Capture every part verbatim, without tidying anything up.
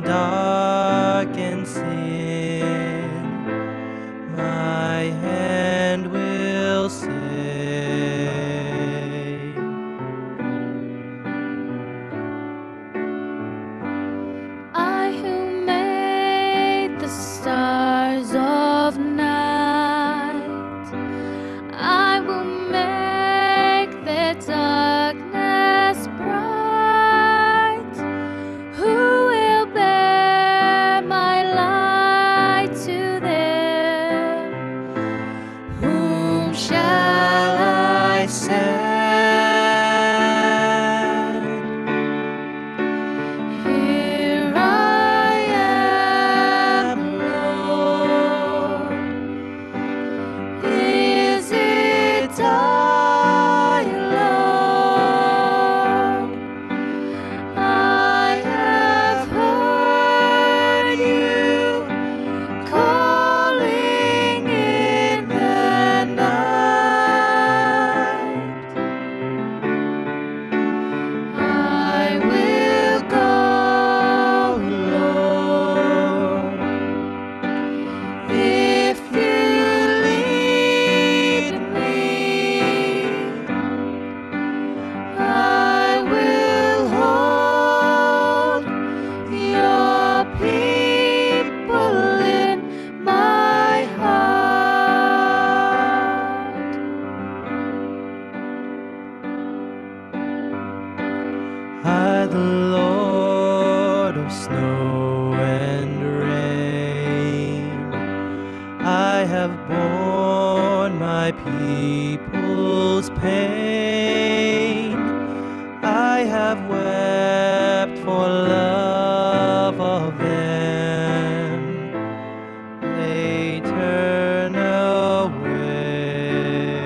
darkened sin, my hand will say, I who made the stars of night, I will make their darkness bright. Who will bear my light to them? Whom shall I send? Here I am, Lord. Is it I, Lord? I have heard you calling in the night. I will go, Lord, if you lead me. I will hold your people in my heart. I, the Lord of snow and rain, I have borne my people's pain. I have wept for love of them. They turn away.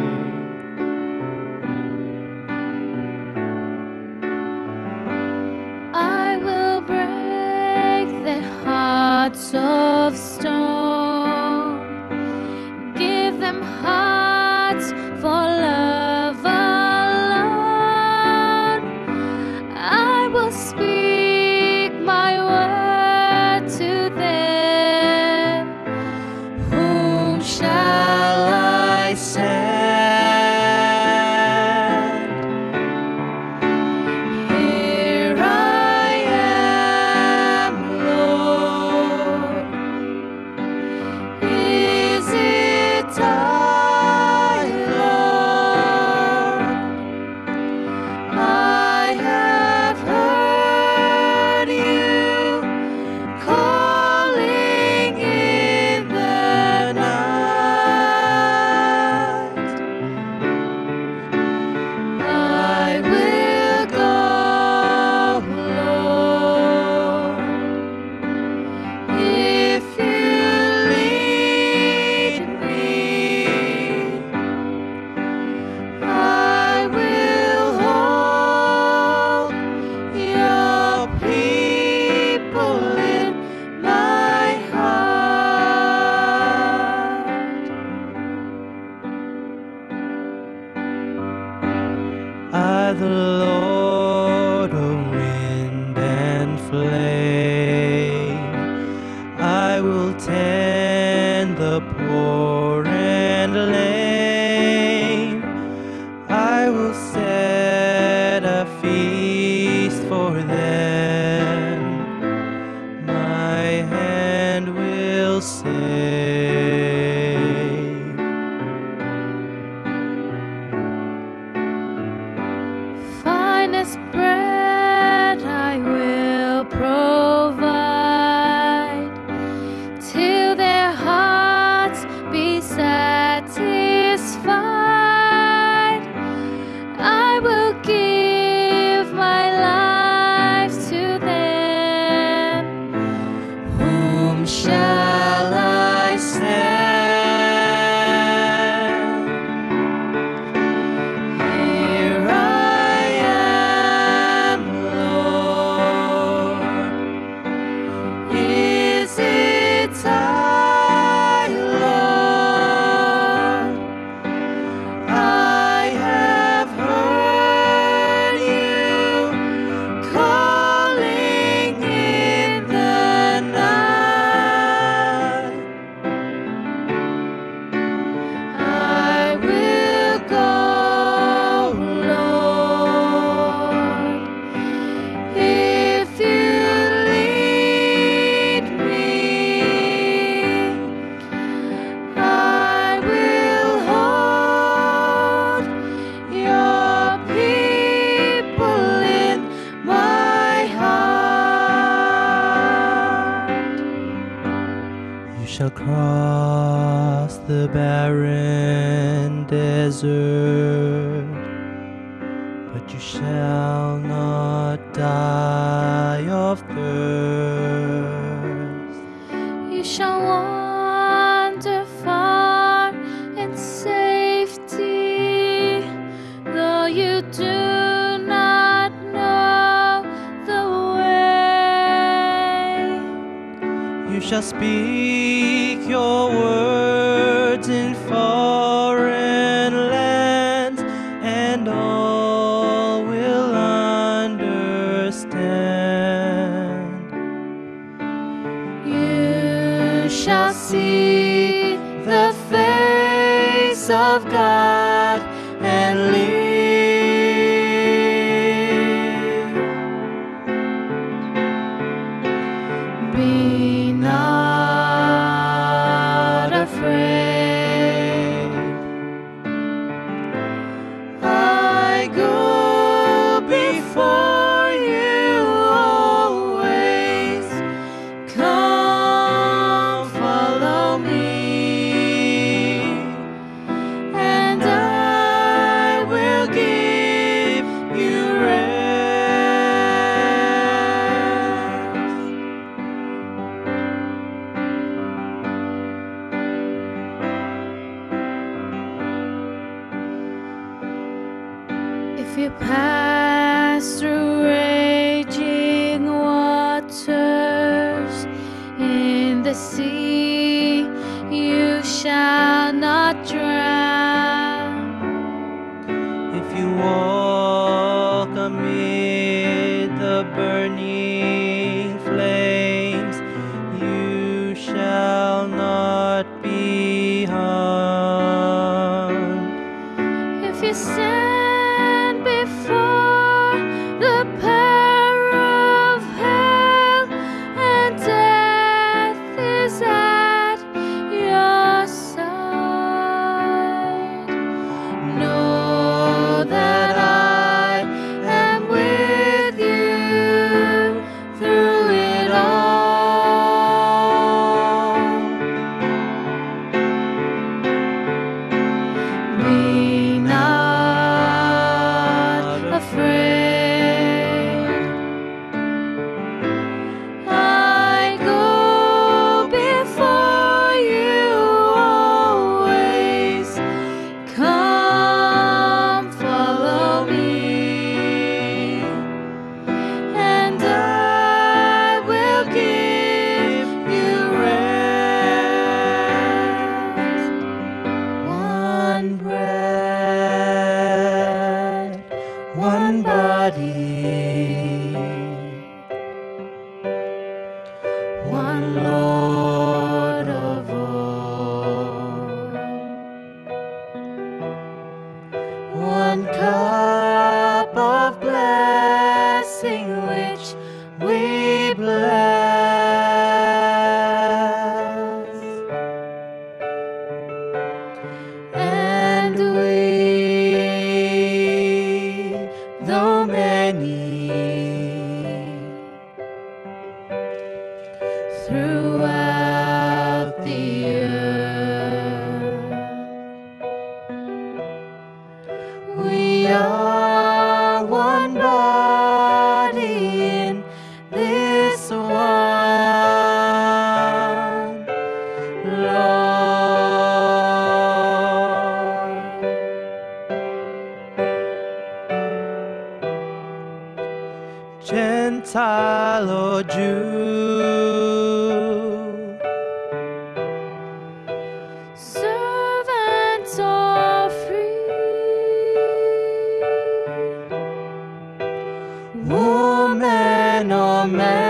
I will break their hearts of stone, give them hearts for love alone. I will speak my word to them. Whom shall I send? Here I am, Lord. barren desert, but you shall not die of thirst. You shall wander far in safety, though you do not know the way. You shall speak your words in foreign lands, and all will understand. You shall see the face of God and live. Be not afraid. I go before you always. Come, follow me, and I will give you rest. If you pass through raging waters, in the sea you shall not drown. If you walk amid the burning flames, you shall not be harmed. If you stand before the power of hell, and death is at your side, know that I am with you through it all. Be not afraid. I go before you always. Come, follow me, and I will give you rest. One bread, one body, one Lord of all, one cup of blessing which we bless, and we, though many, throughout the earth, we are one body in this one Lord. Gentile or Jew, Servant or free, woman or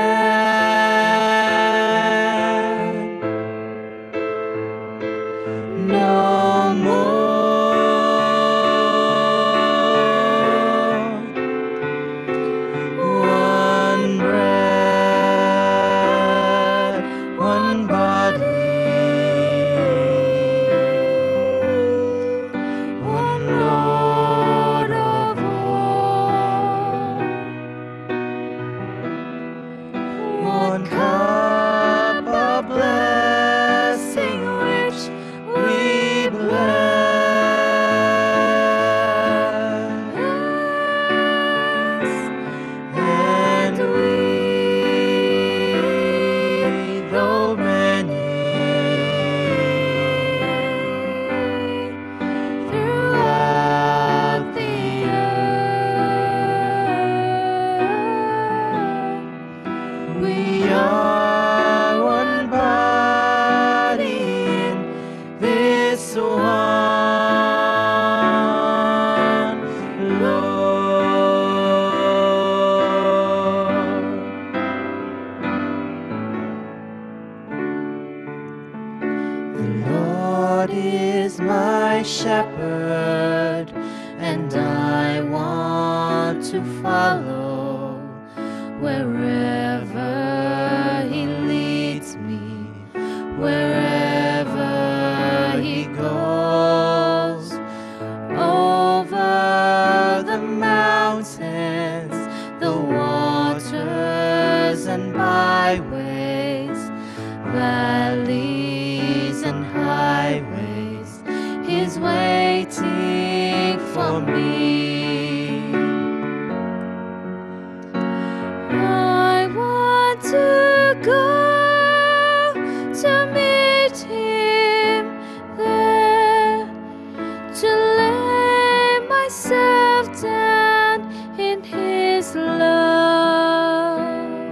man, no more. One bread, one body, one Lord of all, one cup of blessing which we We are one body in this one Lord. The Lord is my shepherd, and I want to follow wherever He leads me, wherever He goes. Over the mountains, the waters and byways, valleys and highways, He's waiting for me. I want to go to meet Him there, to lay myself down in His love.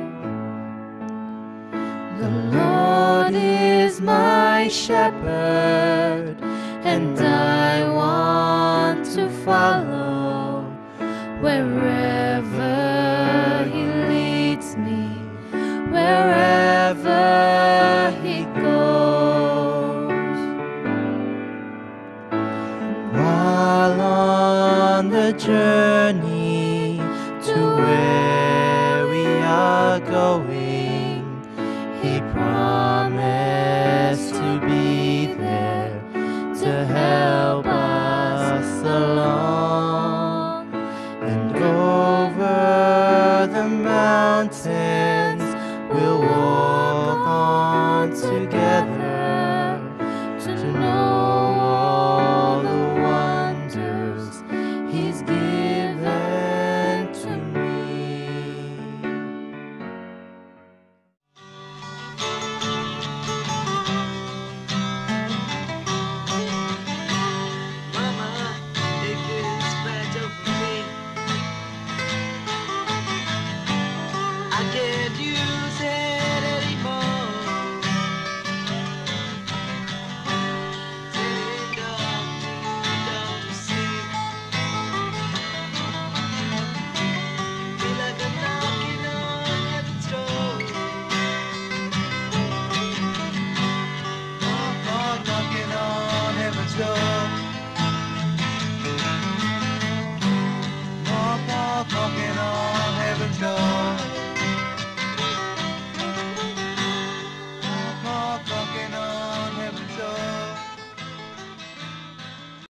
The Lord is my shepherd, and I want to follow wherever He leads me, wherever He goes. While on the journey to where we are going, He promised